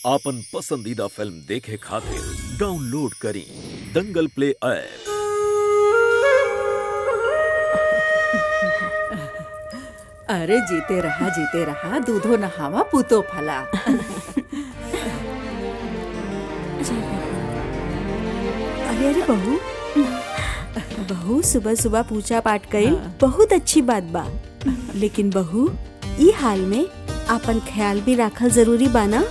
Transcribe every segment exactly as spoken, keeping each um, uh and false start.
आपन पसंदीदा फिल्म देखे खातिर डाउनलोड करी दंगल प्ले ऐप। अरे जीते रहा जीते रहा, दूधो नहावा पूतो फला। अरे अरे बहू बहू सुबह सुबह पूजा पाठ कइल बहुत अच्छी बात बा, लेकिन बहू ई हाल में आपन ख्याल भी रखल जरूरी बा ना।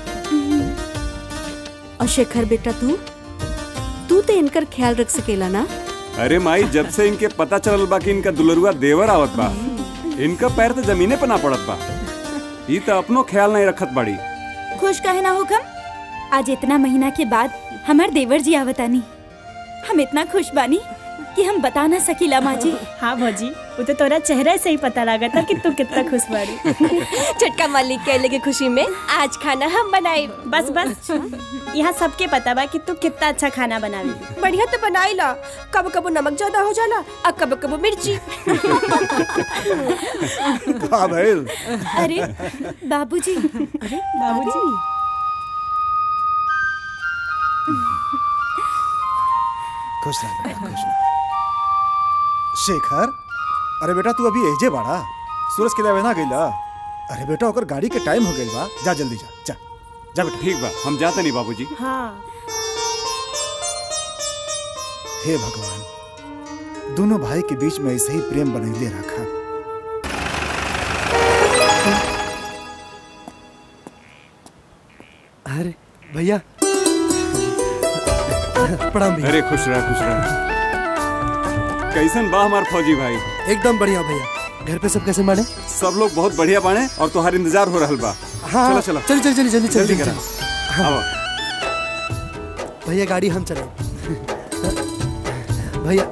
और शेखर बेटा तू तू तो इनकर ख्याल रख सकेला ना। अरे माई, जब से इनके पता चलल बा कि इनका दुलरुआ देवर आवत बा, इनका पैर तो जमीने पे ना पड़त बा। ई तो अपनो ख्याल नहीं रखत बाड़ी। खुश कहे ना हुकम, आज इतना महीना के बाद हमार देवर जी आवतानी। हम इतना खुश बानी कि हम बता ना सकीला माँ जी। हाँ भौजी, वो तो तोरा चेहरा से ही पता लगा था कि तू कितना खुश बारी। छोटका मालिक के अले के खुशी में आज खाना हम बनाए। बस बस, यहाँ सबके पता बा कि तू कितना अच्छा खाना बनावी। बढ़िया तो बनाई ला, कब कब नमक ज्यादा हो जाला और कब कब मिर्ची। का भइल? अरे बाबूजी, अरे बाबूजी, खुश रह बेटा, खुश रह। शेखर, अरे बेटा तू अभी एजे बाड़ा, सूरज के लेवे ना गइला? अरे बेटा ओकर गाड़ी के टाइम हो गइल बा, जा जल्दी जा जा जा बेटा। ठीक बा, हम जाते नहीं बाबूजी। हाँ। हे भगवान, दोनों भाई के बीच में ऐसे ही प्रेम बनैले रखा। अरे भैया प्रणाम भैया। अरे खुश रह खुश रह। कैसन बा हमार फौजी भाई? एकदम बढ़िया भैया। घर पे सब कैसे बाड़े? सब लोग बहुत बढ़िया बाड़े और तुम्हारा इंतजार हो रहल बा। हाँ, चलो चलो चल चल चल जल्दी जल्दी करा। हाँ। भैया गाड़ी हम चले। भैया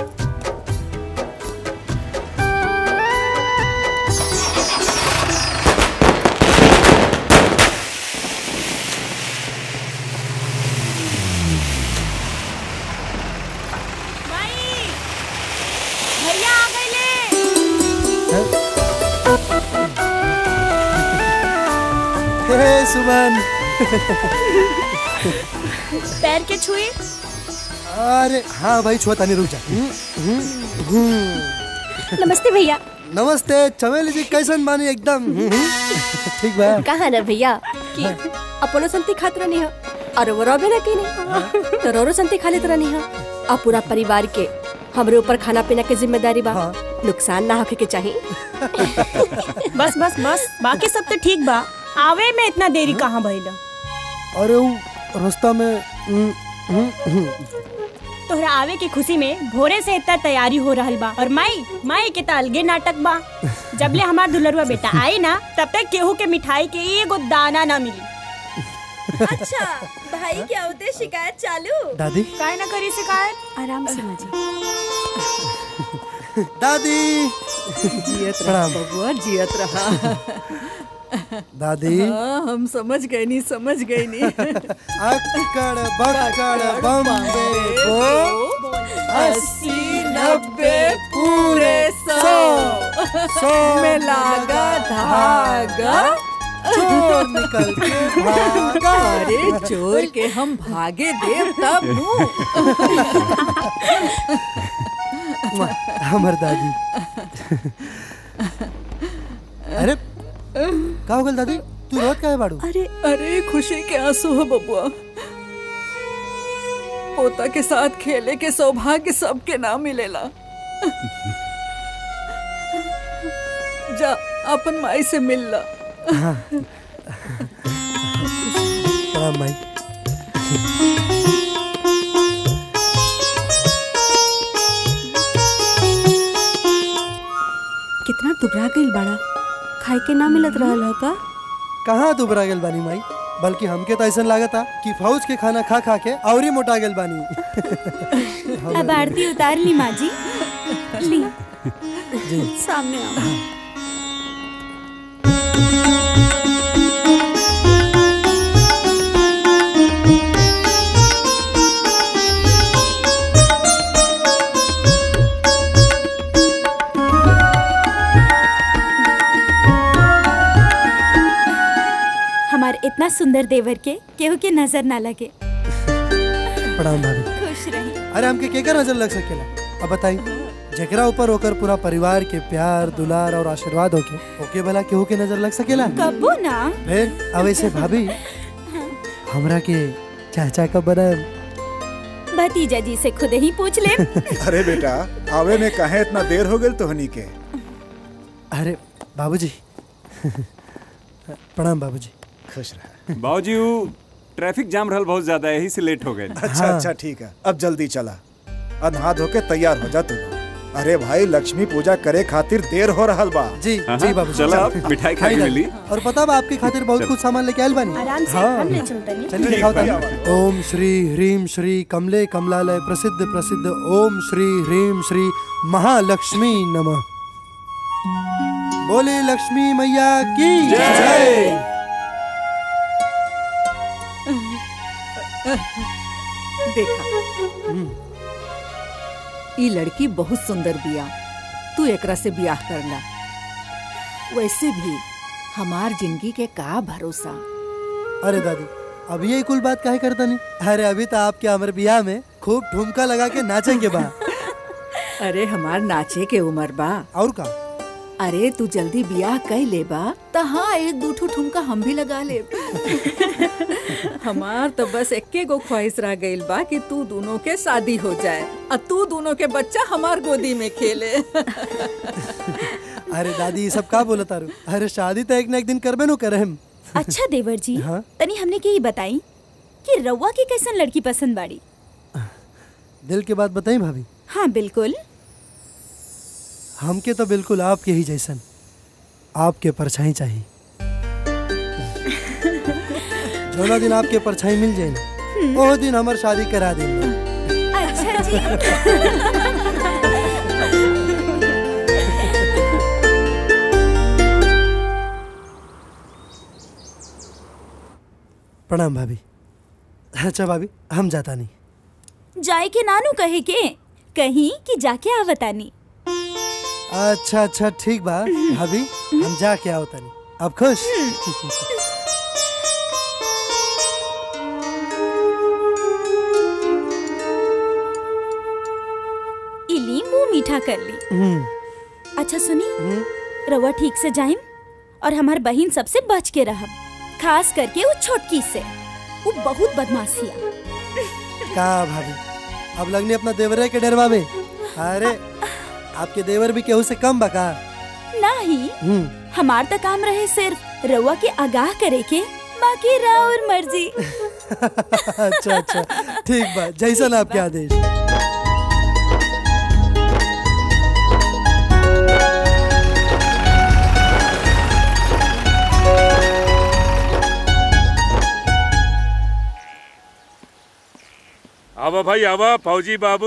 सुमन। पैर के छुए? अरे हाँ भाई, छुआ तानी, रुक जा। नमस्ते भैया। नमस्ते चमेली जी, कैसन बानी? एकदम ठीक बा। कहा ना भैया कि अपनो संती खातिर नहीं है और वो रोबे ना की नहीं तो रोरो संती खा लेत रहनी है। और पूरा परिवार के हमरे ऊपर खाना पीना के जिम्मेदारी बा। हाँ। नुकसान ना होके के चाहिए। बस बस बस, बाकी सब तो ठीक बा। आवे में इतना देरी कहाँ भइला? अरे वो रास्ता में तोहरा आवे की खुशी में भोरे से इतना तैयारी हो रहल बा। और माई माई के तो अलगे नाटक बा। जबले हमार दुलरुआ बेटा आई ना, तब तक केहू के मिठाई के एगो दाना ना मिली। अच्छा भाई, क्या होते शिकायत चालू? दादी काय ना करी शिकायत। आराम से माँ जी। दादी जियत रहा बबुआ, जियत रहा। दादी हाँ, हम समझ गए नहीं समझ गए नहीं। अक्कड़ बक्कड़ बम्बे को अस्सी नब्बे पूरे सौ, सौ में लागा धागा, चोर निकल के भागा। अरे चोर के हम भागे देव तब नु। हमर दादी। अरे का हो गल दादी, तू रोत काहे बाड़ू? अरे अरे खुशी के आंसू हो बबुआ। पोता के साथ खेले के सौभाग्य सबके ना मिलेला। जा अपन माई से मिल ला। हाँ। प्रणाम माई। कितना दुबरा गइल बाड़ा, खाए के ना मिलत रहल हो का? कहाँ दुबरा गेल बानी माई, बल्कि हमके तो ऐसा लागता कि फौज के खाना खा खा के और ही मोटा गेल बानी। अब आरती उतार ली माँ जी। ली जी। सामने आओ। और इतना सुंदर देवर के केहू के नजर ना लगे। प्रणाम भाभी। खुश रही। अरे हमके केकर नजर लग सकेला? अब बताई, जेकरा ऊपर होकर पूरा परिवार के प्यार दुलार और आशीर्वाद होके ओके भला केहू के नजर लग सकेला? कबो ना। फिर अब ऐसे भाभी हमरा के चाचा कब बनाए? भतीजा जी से खुद ही पूछ ले। अरे बेटा आवे में काहे इतना देर हो गई तोहनी के? अरे बाबूजी प्रणाम बाबूजी। खुश रह। बाबूजी वो ट्रैफिक जाम रहल बहुत ज्यादा, यही से लेट हो गए। अच्छा अच्छा ठीक है, अब जल्दी चला और नहा धो के तैयार हो जा तू। अरे भाई लक्ष्मी पूजा करे खातिर देर हो रहल बा। जी जी बाबूजी। चलो अब मिठाई खाई मिली। और पता बा आपके खातिर बहुत कुछ सामान लेके आयल बानी। आराम से हम ले चलते नहीं। चलिए दिखाओ तानी। ओम श्री ह्रीम श्री कमले कमलालय प्रसिद्ध प्रसिद्ध ओम श्री ह्रीम श्री महालक्ष्मी नमः। बोले लक्ष्मी मैया की जय। देखा ई लड़की बहुत सुंदर बिया, तू एकरा से ब्याह करला। वैसे भी हमार जिंदगी के का भरोसा। अरे दादी अभी ये कुल बात काहे करता नहीं? अरे अभी तो आपके अमर बियाह में खूब ठुमका लगा के नाचेंगे बा। अरे हमार नाचे के उम्र बा। और का? अरे तू जल्दी ब्याह कर ले बा तो हाँ एक दू ठू ठुमका हम भी लगा ले। हमार तो बस एक्के गो ख्वाहिश रह गइल बा कि तू दोनों के शादी हो जाए और तू दोनों के बच्चा हमार गोदी में खेले। अरे दादी ये सब का बोला तारू? अरे शादी तो एक न एक दिन करबे नो करे हम। अच्छा देवर जी, हाँ? तनी हमने के ये बताई कि रउआ की कैसन लड़की पसंद बाड़ी? दिल की बात बताई भाभी। हाँ बिल्कुल। हमके तो बिल्कुल आपके ही जैसन आपके परछाई चाहिए। जो दिन आपके परछाई मिल जाए ना वो दिन हमार शादी करा देंगे। अच्छा जी। प्रणाम भाभी। अच्छा भाभी हम जाता नहीं। जाए के नानू कहे के कहीं कि जाके आवतानी। अच्छा अच्छा ठीक बा भाभी हम जाके आवता नहीं। अब खुश? इली मुंह मीठा कर ली। अच्छा सुनी, रवा ठीक से जाइम और हमार बहन सबसे बच के रहब, खास करके वो छोटकी से, वो बहुत बदमाशिया। का भाभी अब लगने अपना देवरे के डरवा में? अरे आपके देवर भी केहू से कम बका? नहीं, हमार तो काम रहे सिर्फ रवा के आगाह करे के, बाकी राउर मर्जी। अच्छा अच्छा ठीक बा, जैसा ना आपके आदेश। आवा भाई आवा, फौजी बाबू।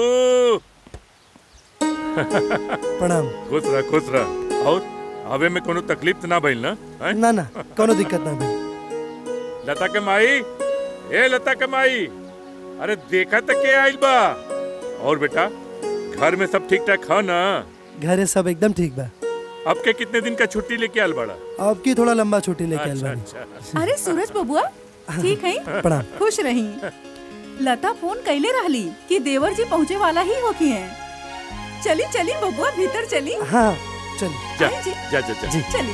प्रणाम। खुश रह खुश रह। और आवे में कोनो तकलीफ तो ना भइल ना? है? ना ना कोनो दिक्कत ना भइल। लता के माई, ए लता के माई, अरे देखा तो के आइल बा। और बेटा घर में सब ठीक ठाक है ना? घरे सब एकदम ठीक बा। अब के कितने दिन का छुट्टी लेके आल बड़ा? अब की थोड़ा लंबा छुट्टी लेके आइल बानी। अच्छा। अरे सूरज बबुआ ठीक है? प्रणाम। खुश रही। लता फोन कैले रहली कि देवर जी पहुँचे वाला ही होकी हैं। चली चली बबुआ भीतर चली। हाँ चल जा जी। जा जा, जा। जी चली।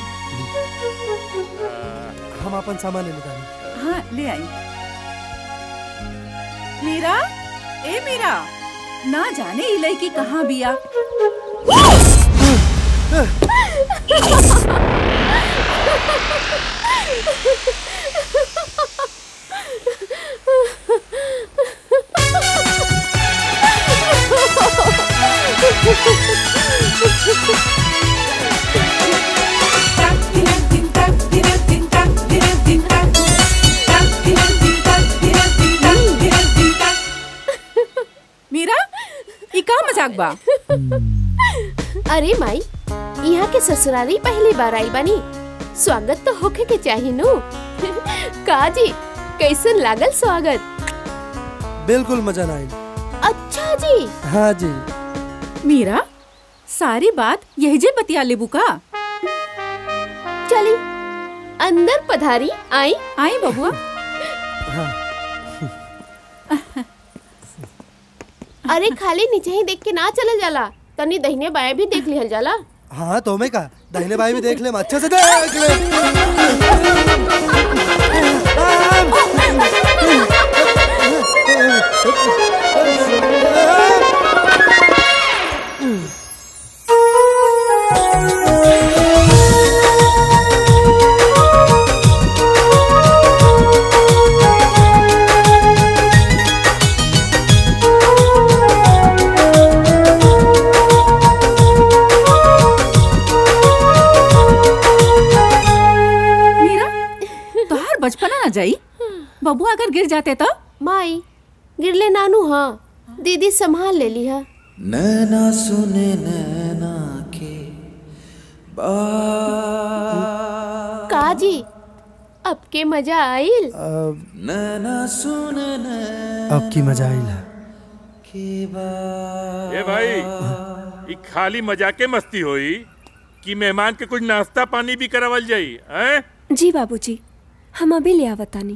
हम अपन सामान ले लेता हैं। हाँ ले आई। मीरा, ए मीरा, ना जाने ई लड़की कहाँ बिया। मीरा, ई का मजाक बा? अरे माई, यहाँ के ससुरारी पहली बार आई बानी, स्वागत तो होके के चाहिए नु। का जी कैसन लागल स्वागत? बिल्कुल मजा ना आई। अच्छा जी। हाँ जी। मीरा, सारी बात यही जे बतिया लेबू का? चली अंदर पधारी। आई आई बबुआ। अरे खाली नीचे ही देख के ना चल जाला, तनी दहिने बाएं भी देख लिहल जाला। हाँ तो मैं कहा दाहिने बाएं भी देख ले, अच्छे से देख ले। बचपना ना जाई, बबुआ अगर गिर जाते तो? माई गिरले नानू। हाँ दीदी संभाल ले ली है। नैना सुने नैना के काजी अब के मजा आइल। नैना सुने नैना अब की मजा आइल। ए भाई, ये खाली मजाक के मस्ती होई कि मेहमान के कुछ नाश्ता पानी भी करावल जाई? हैं? जी बाबूजी, हम अभी ले आवतानी।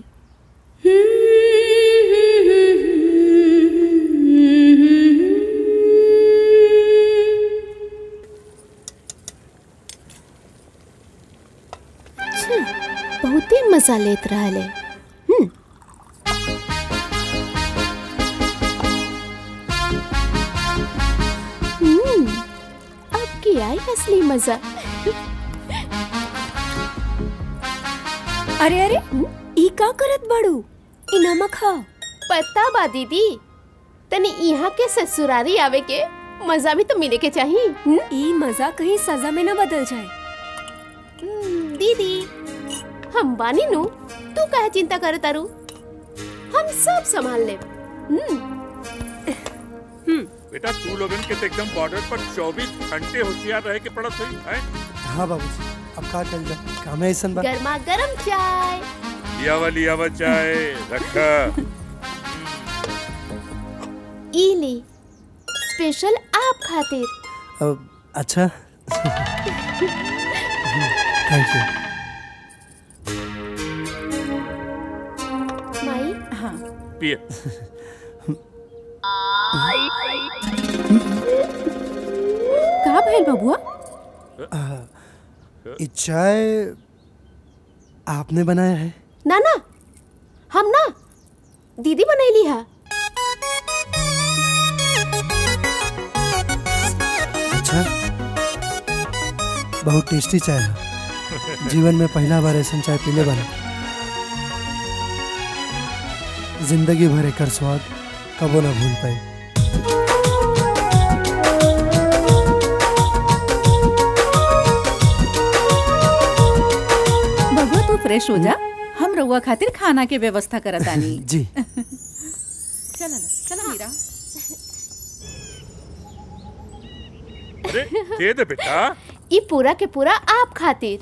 बहुत ही मजा लेत रहले। हम्म अब की आई असली मजा। अरे अरे ई का करत बाड़ू? ई नमक हा। पता बा दीदी, तनी यहाँ के ससुरारी आवे के मजा भी तो मिले के चाहिए। ई मजा कहीं सजा में न बदल जाए। दीदी हम बानी नु, तू काहे चिंता करे तारू, हम सब संभाल ले। बेटा तू लोगन के तो एकदम बॉर्डर पर चौबीस घंटे होशियार रहे के पड़त हुई है। हाँ बाबूजी, अब का चल जा काम है ऐसा। गर्मा गर्म चाय लियावा लियावा चाय रखा। इली स्पेशल आप खातिर। अच्छा थैंक यू। माई हाँ पिए। का भइल बबुआ? ये चाय आपने बनाया है? ना ना, हम ना, दीदी बनैली है। अच्छा, बहुत टेस्टी चाय है। जीवन में पहला बार ऐसा चाय पीने वाला, जिंदगी भर एकर स्वाद कबो ना भूल पाए। फ्रेश हो जा, हम रउआ खातिर खाना के व्यवस्था करतानी। जी चल चल मीरा। अरे दे दे बेटा। ये पूरा के पूरा आप खातिर।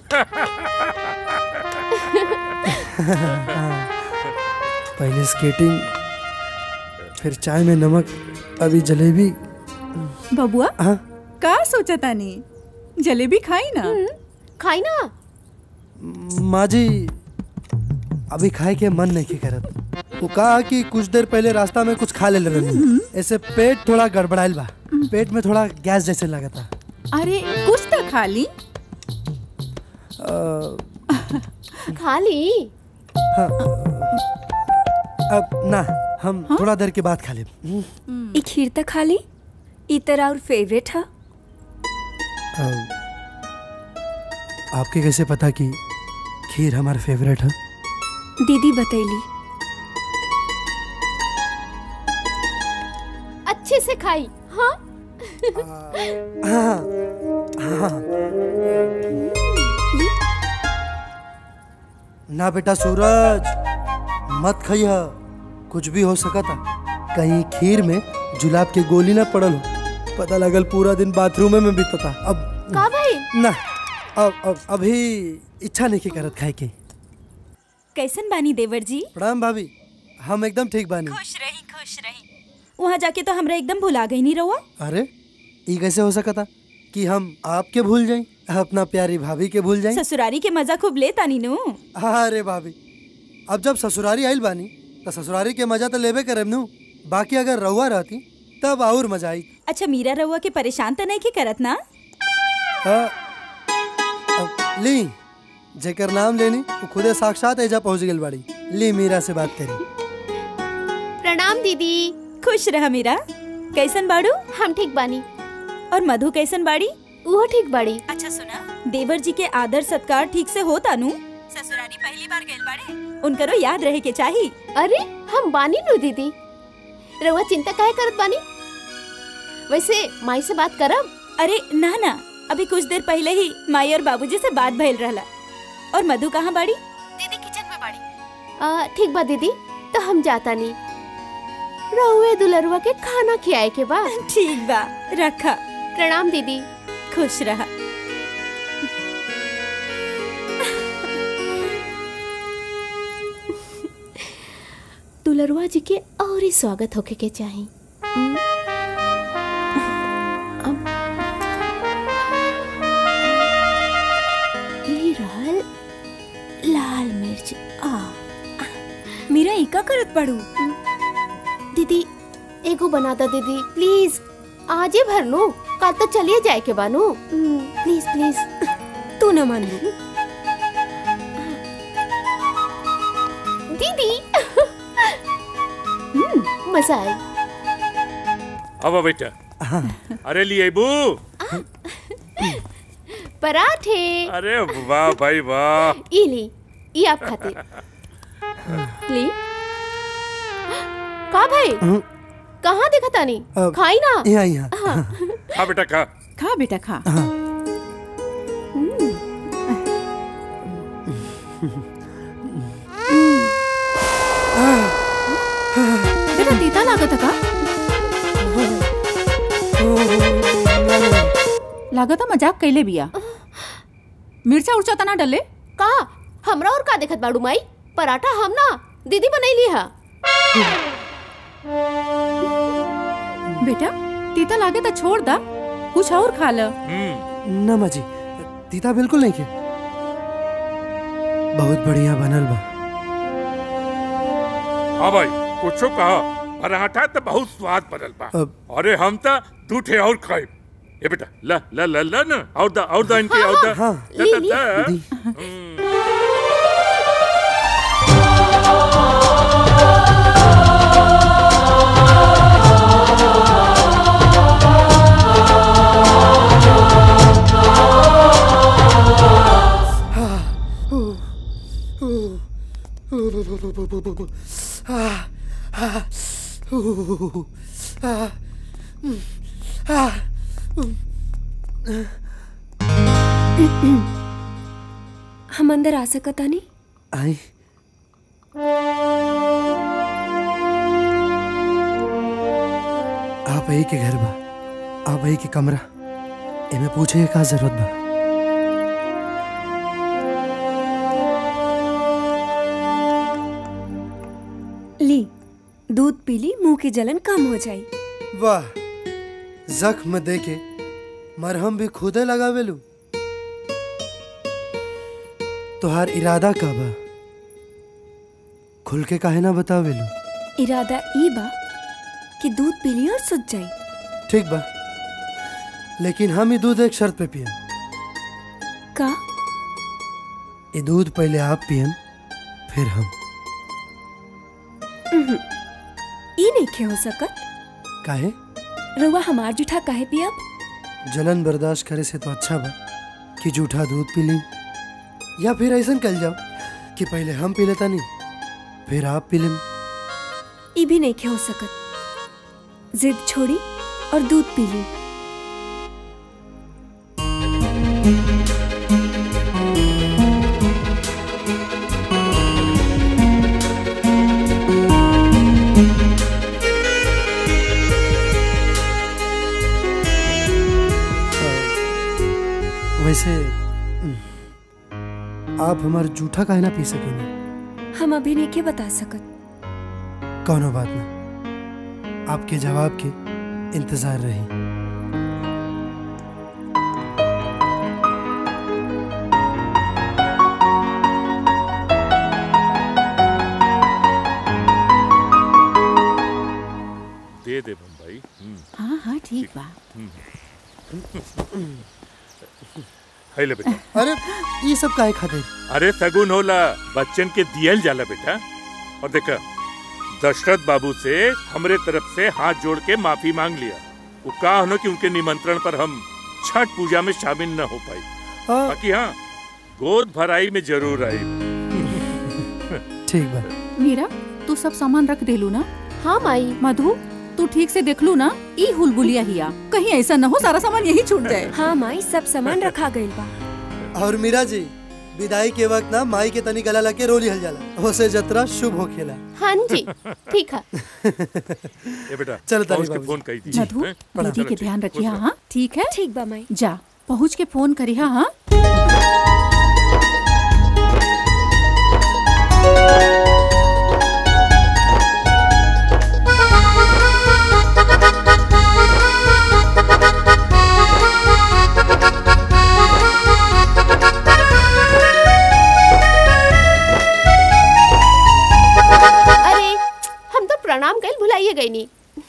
पहले स्केटिंग, फिर चाय में नमक, अभी जलेबी। बबुआ हाँ का सोचतानी? जलेबी खाई ना। खाई ना। माँ जी अभी खाए के मन नहीं की करत। वो कहा कि कुछ देर पहले रास्ता में कुछ खा ले रही, ऐसे पेट थोड़ा गड़बड़ाइल बा, पेट में थोड़ा गैस जैसे लगा था। अरे कुछ तो खा ली। खा ली। हाँ, अब ना, हम हाँ? थोड़ा देर के बाद खा ले। ई खीर तो खा ली, ई तेरा और फेवरेट है। आपके कैसे पता कि खीर हमारा फेवरेट है? दीदी बतैली। अच्छे से खाई। हाँ हाँ हाँ। ना बेटा सूरज, मत खाइया, कुछ भी हो सका था। कहीं खीर में जुलाब के गोली ना पड़ल हो, पता लगल पूरा दिन बाथरूम में बीता था। अब का भाई? ना अब अब अभी इच्छा नहीं की करत खाए के। कैसन बानी देवर जी? प्रणाम भाभी, हम एकदम ठीक बानी। खुश रही खुश रही। वहाँ जाके तो हमरा एकदम भुला गई नहीं रहुआ। अरे ये कैसे हो सका था कि हम आपके भूल जाएं? अपना प्यारी भाभी के भूल जाए। ससुरारी के मजा खूब ले तानी नु। अरे भाभी, अब जब ससुरारी आइल बानी तो ससुरारी के मजा तो लेबे करे नु। बाकी अगर रहुआ रहती तब और मजा आई। अच्छा मीरा रहुआ के परेशान तो नहीं की करत ना? हाँ, ली जेकर नाम लेनी वो खुदे साक्षात एजा पहुंच गई बाड़ी। ली मीरा से बात करी। प्रणाम दीदी। खुश रहा मीरा। कैसन बाड़ू? हम ठीक बानी। और मधु कैसन बाड़ी? वो ठीक बाड़ी। अच्छा सुना, देवर जी के आदर सत्कार ठीक से होता नु? ससुरारी पहली बार गए बाड़े, उनकरो याद रहे के चाहिए। अरे हम बानी नु दीदी, रउआ चिंता काहे करत बानी? वैसे माई से बात करब? अरे ना ना, अभी कुछ देर पहले ही माई और बाबूजी से बात भइल रहला। और मधु कहाँ बाड़ी? दीदी किचन में बाड़ी। ठीक बा दीदी, तो हम जाता नहीं। रहुए दुलरुआ के खाना खियाए के बाद। ठीक बा, रखा। प्रणाम दीदी। खुश रहा। दुलरुआ जी के और ही स्वागत होके के चाहिए। लाल मिर्च। आ मीरा इका करत पड़ू। दीदी एगो बना दा दीदी प्लीज। आजे भर लो, कल तो चलिए जाए के बानू। Please please. तू न मान लो दीदी। मजा आई। अब बेटा। अरे लिए बू पराठे। अरे वाह भाई वाह। ये ली, ये आप खाते। ली। का भाई? कहाँ देखा तानी? खाई ना। यहाँ यहाँ। खा बेटा खा। खा बेटा खा। बेटा तीता लागत का? लागत मजाक कैले बिया। मिर्चा उर्चा तना डले का? हमरा और का देखत बाड़ू माई? पराठा हम ना दीदी बनैली है। बेटा तीता लागे तो छोड़ दा, कुछ और खा ल। ना माँ जी, तीता बिल्कुल नहीं के। बहुत बढ़िया बनल बा। हाँ भाई, कुछो कहा, पराठा तो बहुत स्वाद बनल बा। अरे हम तो दू ठे और खाए। ये बेटा ला ला ला ला ना, और दा और दा इनके और दा। हाँ, दा दा दा। हम अंदर आ सकता नहीं? आई। आप ही के घर बा, आप ही के कमरा, इमे पूछे का जरूरत बा। ली दूध पी ली, मुंह की जलन कम हो जाए। वाह, जख्म देके मरहम भी खुदे लगावेलू। तोहार इरादा का बा? खुल के काहे ना बतावेलू? इरादा ई बा कि दूध पी ली और सुत जाई। ठीक बा, लेकिन हम ये दूध एक शर्त पे पियम। का? ये दूध पहले आप पियम, फिर हम। ई नहीं खे हो सकत। काहे? रउआ हमार जूठा काहे पियब? जलन बर्दाश्त करे से तो अच्छा बा कि जूठा दूध पी ली, या फिर ऐसा कल जाओ कि पहले हम पी लेता नहीं, फिर आप पी लें। ई भी नहीं खे हो सकत। जिद छोड़ी और दूध पी ली। वैसे आप हमारा जूठा काहे ना पी सकेंगे? हम अभी नहीं के बता सकत। कौनो बात ना, आपके जवाब के इंतजार रही। बा। है ले बेटा। अरे ये सब काहे खातिर? अरे सगुन होला, बच्चन के दियल जाला बेटा। और देखा दशरथ बाबू से हमरे तरफ से हाथ जोड़ के माफी मांग लिया। वो कहा हो कि उनके निमंत्रण पर हम छठ पूजा में शामिल न हो पाई। बाकी हाँ गोद भराई में जरूर आई। ठीक बा। मीरा तू सब सामान रख देलू ना? हाँ माई। मधु तू ठीक से देख लू ना, ई हुलबुलिया हिया कहीं ऐसा न हो सारा सामान यही छूट जाए। हाँ माई सब सामान रखा गइल बा। और मीरा जी विदाई के वक्त ना माई के तनी गला लगे रोली हल जाला, ओसे जतरा शुभ होखेला। हाँ जी ठीक है। ए बेटा चल तारी के फोन कर दी। मधु दीदी के ध्यान रखिया। हाँ ठीक है। ठीक बा माई। जा पहुँच के फोन करिया। हाँ प्रणाम कल भुलाइए गई नहीं।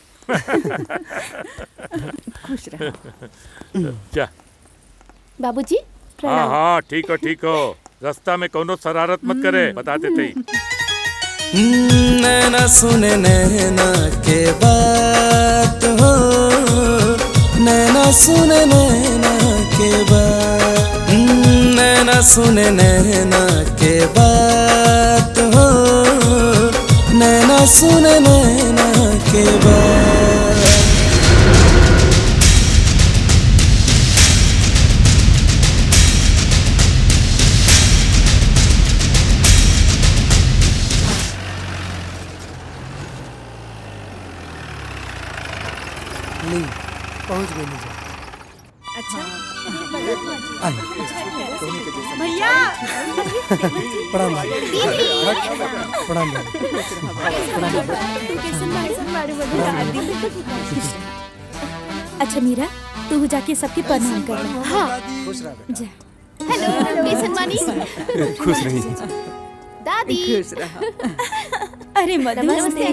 खुश रहो। जा बाबूजी हाँ हाँ ठीक हो ठीक हो। रास्ता में कोनो शरारत मत करे, बता देते ही। नैना सुने नैना के बात हो, नैना सुने नैना के बात, नैना सुने नैना के बात हो, नैना सुने नैना के बात। नहीं पहुंच गई नीचे। अच्छा भैया प्रणाम प्रणाम। अच्छा मीरा तू जाके सबके प्रणाम कर। हाँ जा। हेलो कैसन बानी? खुश रही दादी। खुश रहो। अरे मधु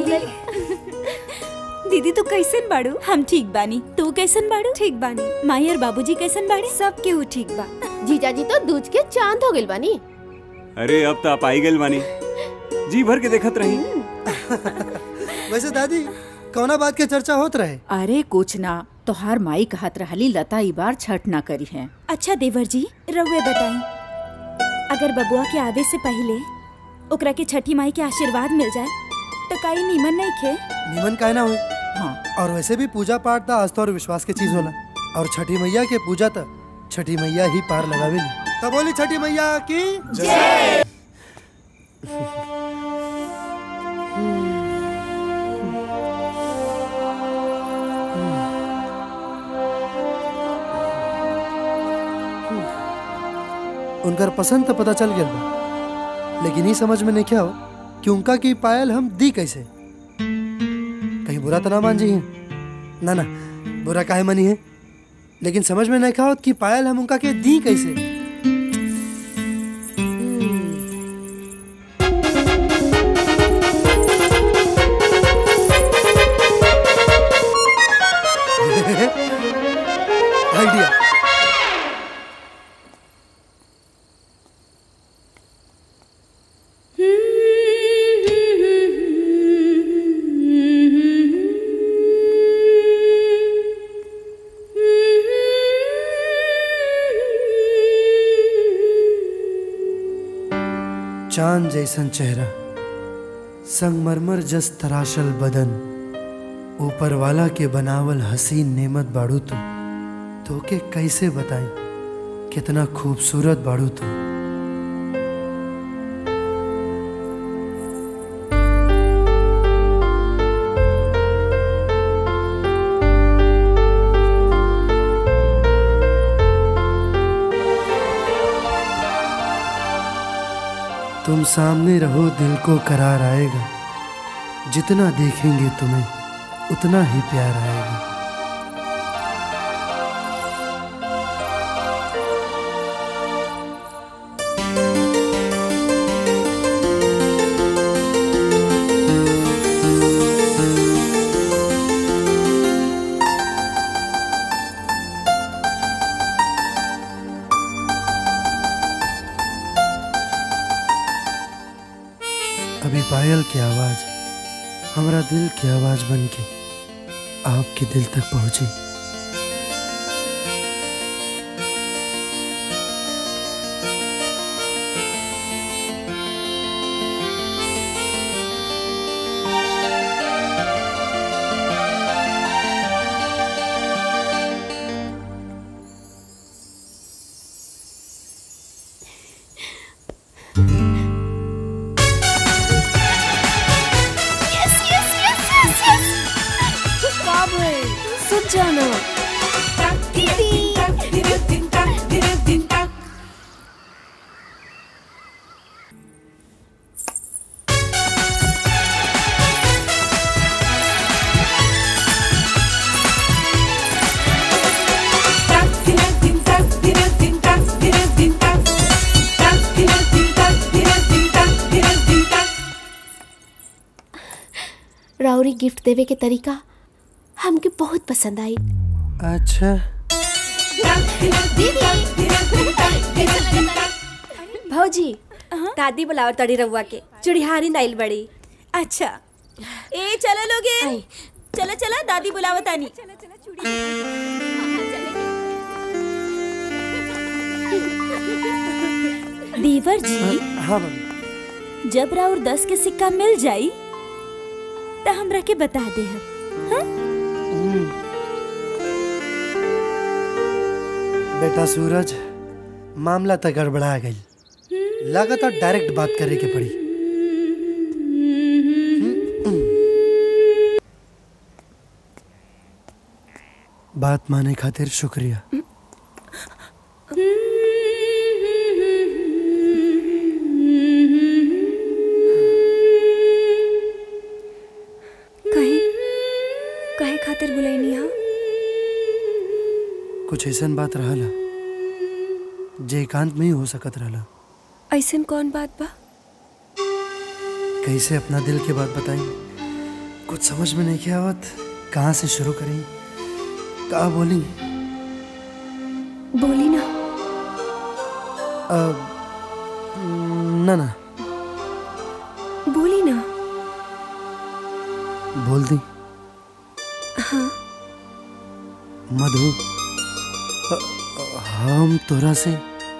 दीदी तू कैसन बाड़ू? हम ठीक बानी, तू कैसन बाड़ू? ठीक बानी। माई और बाबूजी कैसन बाड़े? सब केहू ठीक बा। जीजाजी तो दूज के चांद हो गइल बानी। अरे अब तो आप आई गइल बानी, जी भर के देखत रही। वैसे दादी कौना बात के चर्चा होत रहे? अरे कुछ ना, तोहार माई कहत रहली लता ई बार छठ ना करी है। अच्छा देवर जी रउए बताई, अगर बबुआ के आवे से पहले ओकरा के छठी माई के आशीर्वाद मिल जाए तो काई नीमन नहीं खे? नीमन काहे ना होई। हाँ और वैसे भी पूजा पाठ ता आस्था और विश्वास के चीज होला, और छठी मैया के पूजा ता छठी मैया ही पार लगावेली। तो बोली छठी मैया की जय। उनकर पसंद तो पता चल गया बा, लेकिन ही समझ में नहीं क्या हो कि उनका की पायल हम दी कैसे। कहीं बुरा तो ना मान जी हैं? ना ना बुरा काहे मनी है, लेकिन समझ में नहीं क्या कि पायल हम उनका के दी कैसे। आइडिया। चांद जैसन चेहरा, संगमरमर जस तराशल बदन, ऊपर वाला के बनावल हसीन नेमत बाड़ू तू। तो के कैसे बताई कितना खूबसूरत बाड़ू तू। तुम सामने रहो दिल को करार आएगा, जितना देखेंगे तुम्हें उतना ही प्यार आएगा। अभी पायल की आवाज हमारा दिल की आवाज बन के आपके दिल तक पहुंची। राउरी गिफ्ट देवे के तरीका हमके बहुत पसंद आई। अच्छा भौजी दादी बुलाओ तड़ी रउआ के चुड़िहारी नाइल बड़ी। अच्छा ए चलो लोगे, चलो चलो दादी बुलावत आनी। देवर जी, हाँ मम्मी। जब राउर दस के सिक्का मिल जाई तो हमरा के बता दे हम। हाँ? बेटा सूरज, मामला तो गड़बड़ा गई, लगातार डायरेक्ट बात करे के पड़ी। बात माने खातिर शुक्रिया। कहीं कहे खातिर बुलाईनी हा? कुछ ऐसन बात रहला जे एकांत में ही हो सकत रहला। ऐसन कौन बात बा? कैसे अपना दिल की बात बताई, कुछ समझ में नहीं क्या आवत। कहाँ से शुरू करें, कहाँ बोली? बोली ना। अब ना ना बोली ना। बोल दी। हाँ मधु, हम तोरा से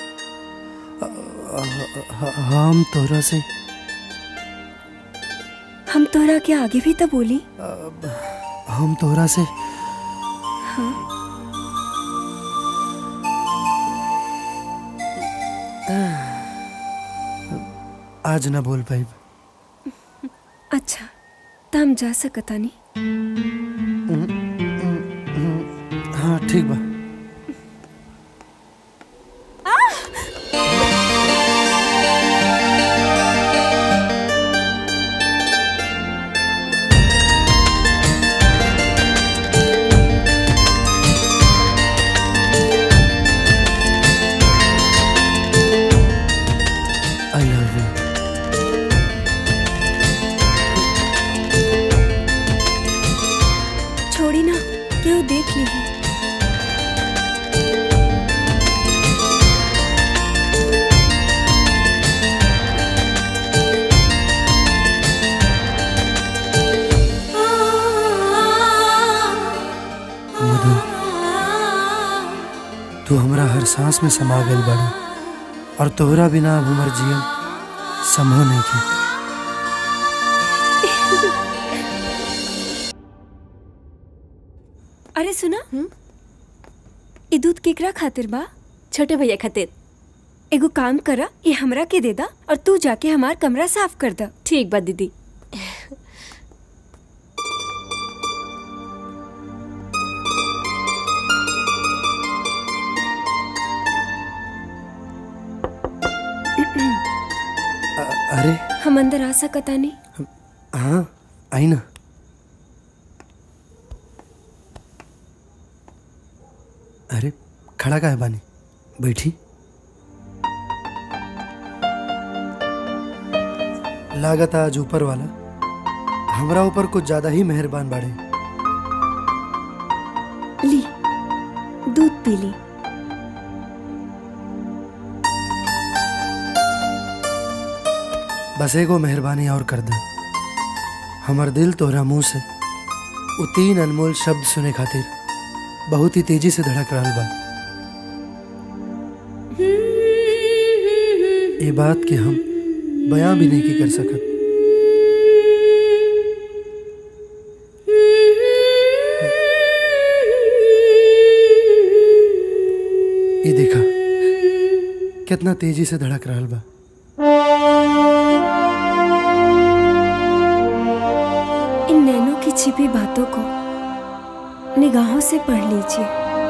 हम तोरा से हम तोरा के आगे भी तो बोली। हम तोरा से हाँ आज ना बोल पाई। अच्छा तो हम जा सकता नहीं? हाँ ठीक बा। तू हमरा हर सांस में समा गइल बाड़ी और तोहरा बिना अब हमर जीवन संभव नहीं है। अरे सुना, ई दूध केकरा खातिर बा? छोटे भैया खातिर। एगो काम करा, ये हमरा के दे दा और तू जाके हमार कमरा साफ कर दा। ठीक बा दीदी। अरे हम अंदर आ सकता नहीं? हाँ आई ना। अरे खड़ा का है बानी, बैठी। लागत आज ऊपर वाला हमरा ऊपर कुछ ज्यादा ही मेहरबान बाड़े। ली दूध पी ली। बस एगो मेहरबानी और कर दे। हमर दिल तोहरा मुंह से उ तीन अनमोल शब्द सुने खातिर बहुत ही तेजी से धड़क रहा बा। ये बात के हम बयां भी नहीं की कर सकत। ये देखा कितना तेजी से धड़क रहा बा। इन नैनों की छिपी बातों को निगाहों से पढ़ लीजिए।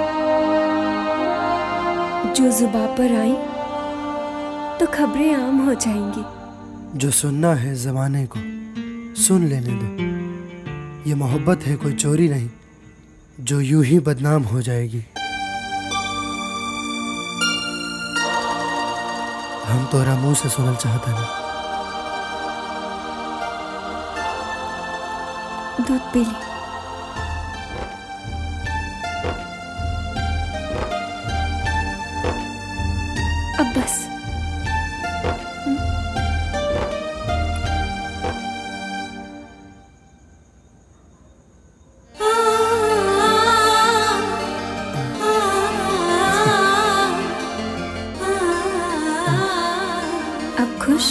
जो जुबां पर आई तो खबरें आम हो जाएंगी। जो सुनना है जमाने को सुन लेने दो। ये मोहब्बत है कोई चोरी नहीं जो यूं ही बदनाम हो जाएगी। हम तोरा मुंह से सुनल चाहता नहीं। दूध पी ली। अब बस। अब खुश?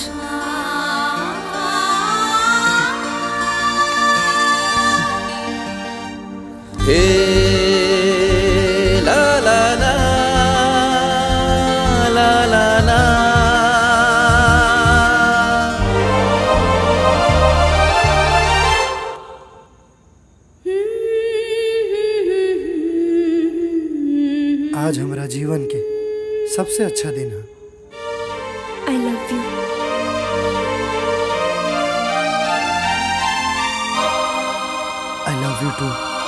हे ला ला ला ला ला ला। आज हमारा जीवन के सबसे अच्छा दिन है। I love you. I love you too.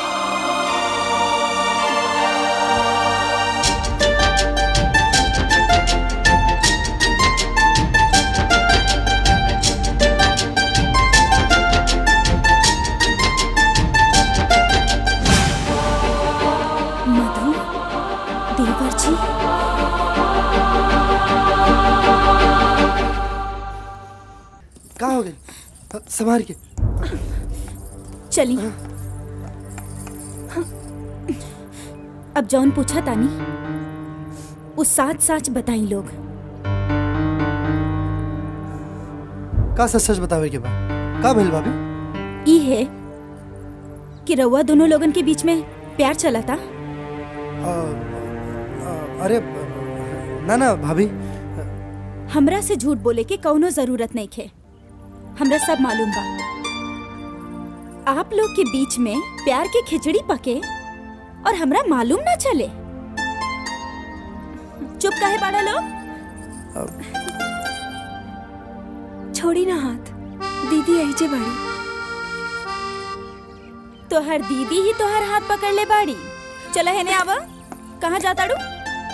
Madhu, देवर जी, क्या हो गई? संभाल के। चलिए। अब जौन पूछा तानी उस साच साच बताई लोग। का सच सच बतावे के बाद का भइल भाभी? ई है कि रउआ दोनों लोगन के बीच में प्यार चला था। आ, आ, अरे ना ना भाभी। हमरा से झूठ बोले के कौनो जरूरत नहीं खे। हमरा सब मालूम बा। आप लोग के बीच में प्यार के खिचड़ी पके और हमरा मालूम ना चले। चुप काहे बाड़ा लोग? छोड़ी ना हाथ। दीदी ऐजे बाड़ी। तोहर दीदी ही तोहर हाथ पकड़ ले बाड़ी। चला है ने आवा। कहाँ जाता डू?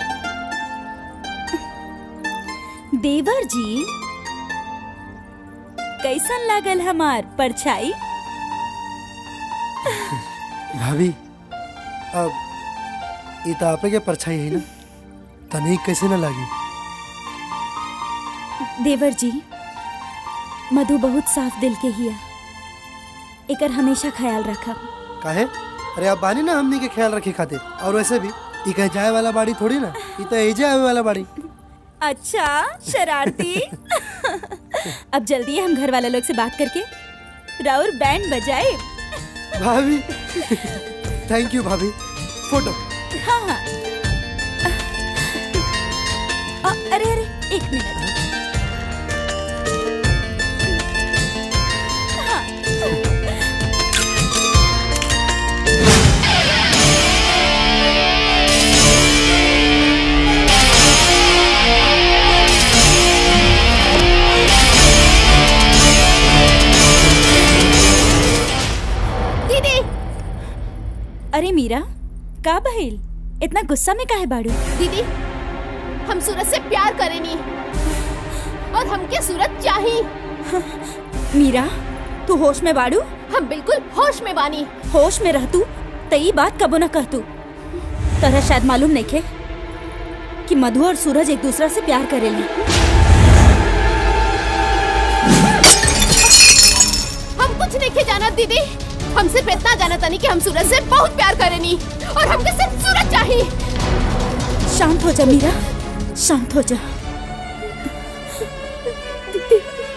देवर जी, कैसन लागल हमार परछाई? भाभी अब ये तो आपे के परछाई है ना, तनिक कैसे ना लगी? देवर जी, मधु बहुत साफ दिल के हिया। एकर हमेशा ख्याल रखब। काहे? अरे आप बानी ना हमनी के ख्याल रखे खातिर। और वैसे भी ये कहीं जाए वाला बाड़ी थोड़ी ना, ये तो एजे आवे वाला बाड़ी। अच्छा शरारती। अब जल्दी हम घर वाला लोग से बात करके राउर बैंड बजाए। भाभी थैंक यू भाभी। फोटो। हाँ हाँ। आ, अरे अरे एक मिनट। हाँ। दीदी। अरे मीरा, का बहिल? इतना गुस्सा में काहे बाड़ू? दीदी, हम सूरज से प्यार करेनी और हमके सूरज चाहिए। मीरा, तू होश में बाड़ू? हम बिल्कुल होश में बानी। होश में रहतू तो ये बात कबो न कहतू। तरह शायद मालूम नहीं खे कि मधु और सूरज एक दूसरा से प्यार करेली। कुछ नहीं के जाना दीदी। हम सिर्फ इतना जाना तानी कि हम सूरज से बहुत प्यार करेनी और हमके सिर्फ सूरज चाहिए। शांत हो जा मीरा, शांत हो जा। दीदी,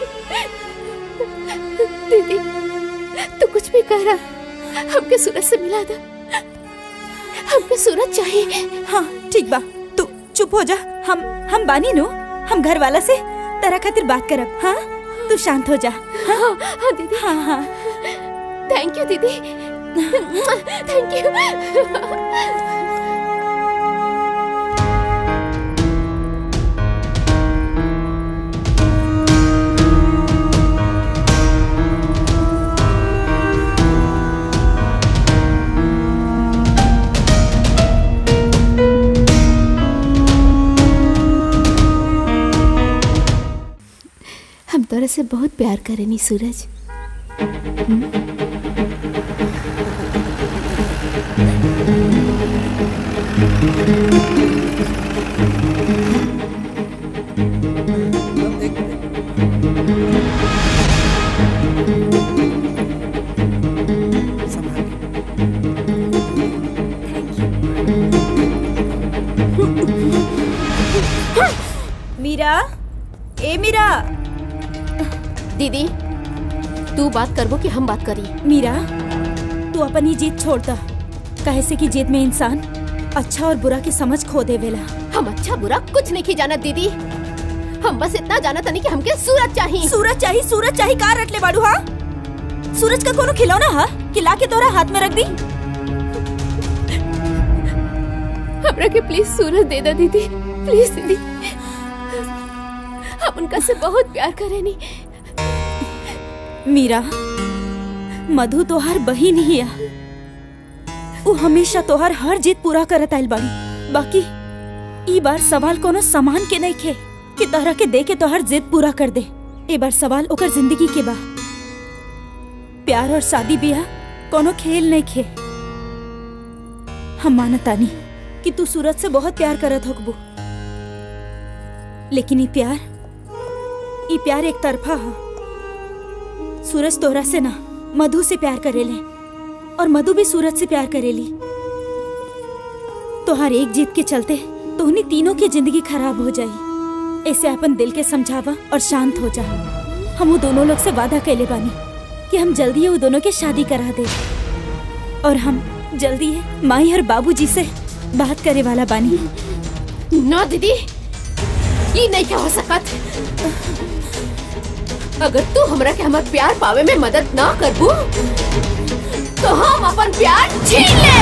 दीदी तू कुछ भी कह रहा, हमके सूरज से मिला दे। हमके सूरज चाहिए। हाँ ठीक बा, तू चुप हो जा। हम हम बानी नो, हम घर वाला से तेरा खातिर बात करब। हाँ तू शांत हो जा। हाँ हाँ दीदी। हाँ हाँ थैंक यू दीदी, थैंक यू। हम तोरा से बहुत प्यार करेनी सूरज। मीरा, ए मीरा। दीदी तू बात करबो कि हम बात करी? मीरा तू अपन ही जीत छोड़ दा, काहे से कि जीत में इंसान अच्छा और बुरा की समझ खो देवेला। हम अच्छा बुरा कुछ नहीं की जाना दीदी। हम बस इतना जाना तनी कि हमके सूरज चाहिए। सूरज चाहिए, सूरज चाहिए का रटले बाड़ू? हाँ सूरज का कोनो खिलौना हा कि लाके तोरा हाथ में रख दी? हमरा के प्लीज सूरज दे दे दीदी, प्लीज दीदी। हम उनका से बहुत प्यार करेनी। मीरा मधु तोहार बहिन ही है, वो हमेशा तोहार हर जीत पूरा करत आइल बाड़ी। बाकी ई बार सवाल कोनो सामान के नहीं खे कि तोहरा के दे के तोहार जिद पूरा कर दे। ए बार सवाल ओकर जिंदगी के बा। प्यार और शादी ब्याह कोनो खेल नहीं खे। हम मानतानी कि तू सूरज से बहुत प्यार करत होकबू, लेकिन ई प्यार ई प्यार एक तरफा है। सूरज तोरा से ना मधु से प्यार करेले और मधु भी सूरज से प्यार करेली। तोहार एक जीत के चलते तोहनी तीनों की जिंदगी खराब हो जाई। ऐसे अपन दिल के समझावा और शांत हो जा। हम वो दोनों लोग से वादा कैले बानी कि हम जल्दी वो दोनों के शादी करा दे, और हम जल्दी है माई और बाबूजी से बात करे वाला बानी। ना दीदी ये नहीं क्या हो सकत। अगर तू हमरा के हमार प्यार पावे में मदद ना करबू तो हम अपन प्यार छीन ले।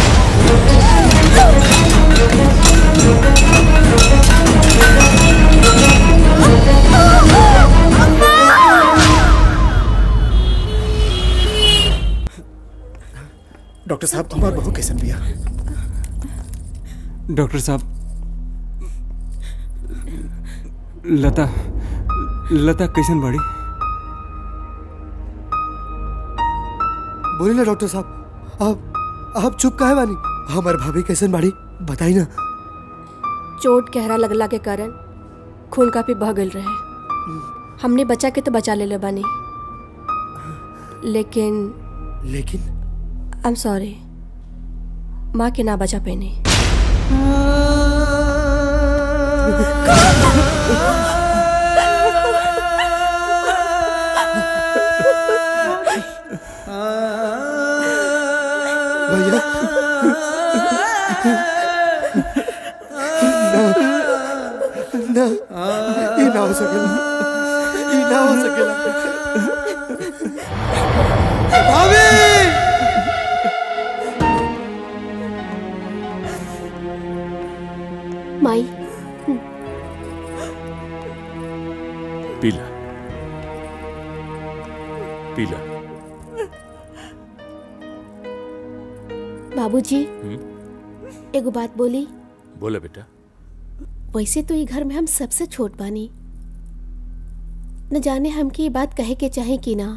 डॉक्टर साहब हमार बहू कैसन बिया? डॉक्टर साहब लता लता कैसन बाड़ी? बोली ना डॉक्टर साहब, आप आप चुप काहे बानी? हमार भाभी कैसन बाड़ी बताई ना। चोट गहरा लगला के कारण खून काफी बह गल रहे। हमने बचा के तो बचा ले ले बानी, लेकिन लेकिन आई एम सॉरी, माँ के ना बचा पैने। भैया ना, ये ना हो सकेला, ये ना हो सकेला। भाभी माई पीला पीला। बाबूजी एगो बात बोली? बोला बेटा। वैसे तो ये घर में हम सबसे छोट बानी, न जाने हमकी ये बात कहे के चाहे कि ना,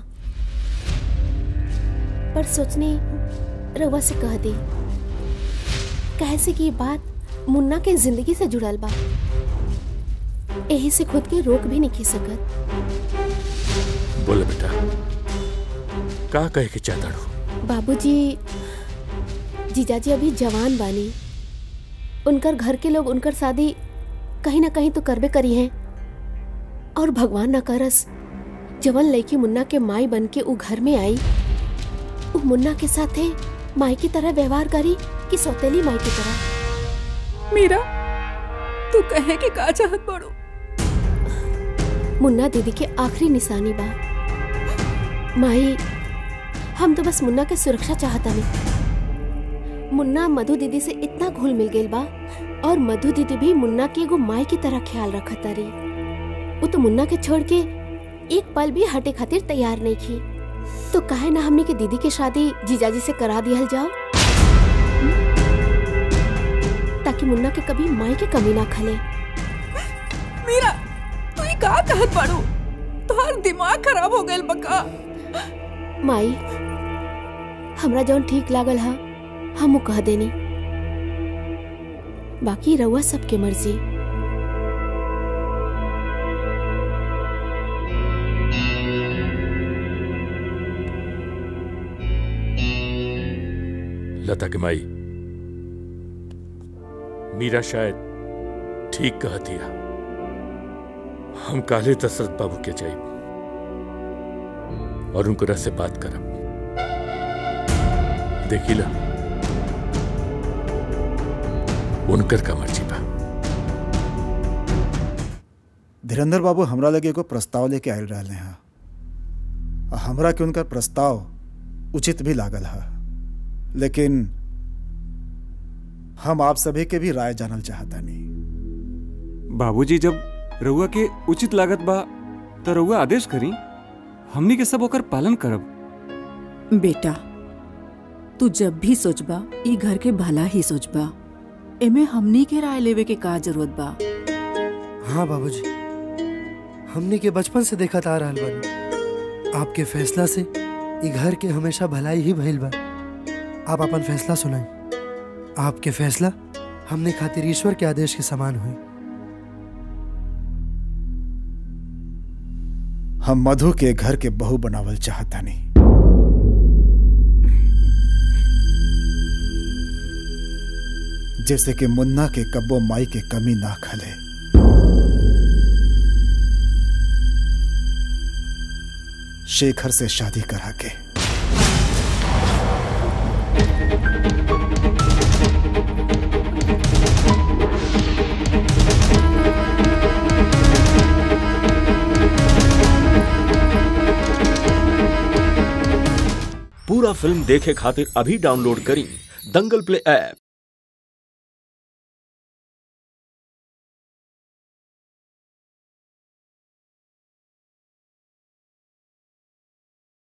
पर सोचनी रवा से कह दी। कहे से कि ये बात मुन्ना के जिंदगी से जुड़ल बा, यही से खुद के रोक भी नहीं की सकत। बोला बेटा। का कहे के चाहता हूँ? बाबूजी, जीजाजी अभी जवान बानी, उनकर घर के लोग उनकर शादी कहीं ना कहीं तो करबे करी हैं, और भगवान ना करस जवन लड़की मुन्ना के माई बन के उ घर में आई, उ मुन्ना के साथे माई की तरह व्यवहार करी कि सौतेली माई की तरह। मीरा, तू कहे कि का चाहत बड़ो? मुन्ना दीदी के आखिरी निशानी बा। माई, हम तो बस मुन्ना के सुरक्षा चाहता नहीं। मुन्ना मधु दीदी से इतना घुल मिल गई बा, और मधु दीदी भी मुन्ना के एगो माई की तरह ख्याल रखत तारी। वो तो मुन्ना के छोड़ के एक पल भी हटे खातिर तैयार नहीं थी। तो काहे ना हमने के दीदी की शादी जीजाजी से करा दिया जाओ, ताकि मुन्ना के कभी माई की कमी ना खले। मीरा, तू ये का कहत बाड़ू? तोहार दिमाग खराब हो गइल बका। माई, हमरा जौन ठीक लागल हा हम कह देनी, बाकी रउआ सबके मर्जी। लता के माई, मीरा शायद ठीक कह दिया। हम काले दशरथ बाबू के जाइब और उनको से बात करब। देखिला, उनकर का मर्जी बा। धीरेन्द्र बाबू हमरा लगे एगो प्रस्ताव लेके आयल रहले हैं, आ हमरा के उनका प्रस्ताव उचित भी लागल है, लेकिन हम आप सभी के भी राय जानल चाहता नहीं। बाबूजी, जब रउआ के उचित लागत बा तो रउआ आदेश करी, हमनी के सब ओकर पालन करब। बेटा, तू जब भी सोचबा ई घर के भला ही सोचबा, एमे हमनी के राय लेवे के का जरूरत बा? हाँ बाबूजी, हमनी के बचपन से देखत आ रहल बानी, आपके फैसला से ई घर के हमेशा भलाई ही भइल बा। आप अपन फैसला सुनाई। आपके फैसला हमने खातिर ईश्वर के आदेश के समान हुई। हम मधु के घर के बहू बनावल चाहता नहीं। जैसे कि मुन्ना के कब्बो माई के कमी ना खले। शेखर से शादी करा के। पूरा फिल्म देखे खातिर अभी डाउनलोड करी दंगल प्ले ऐप।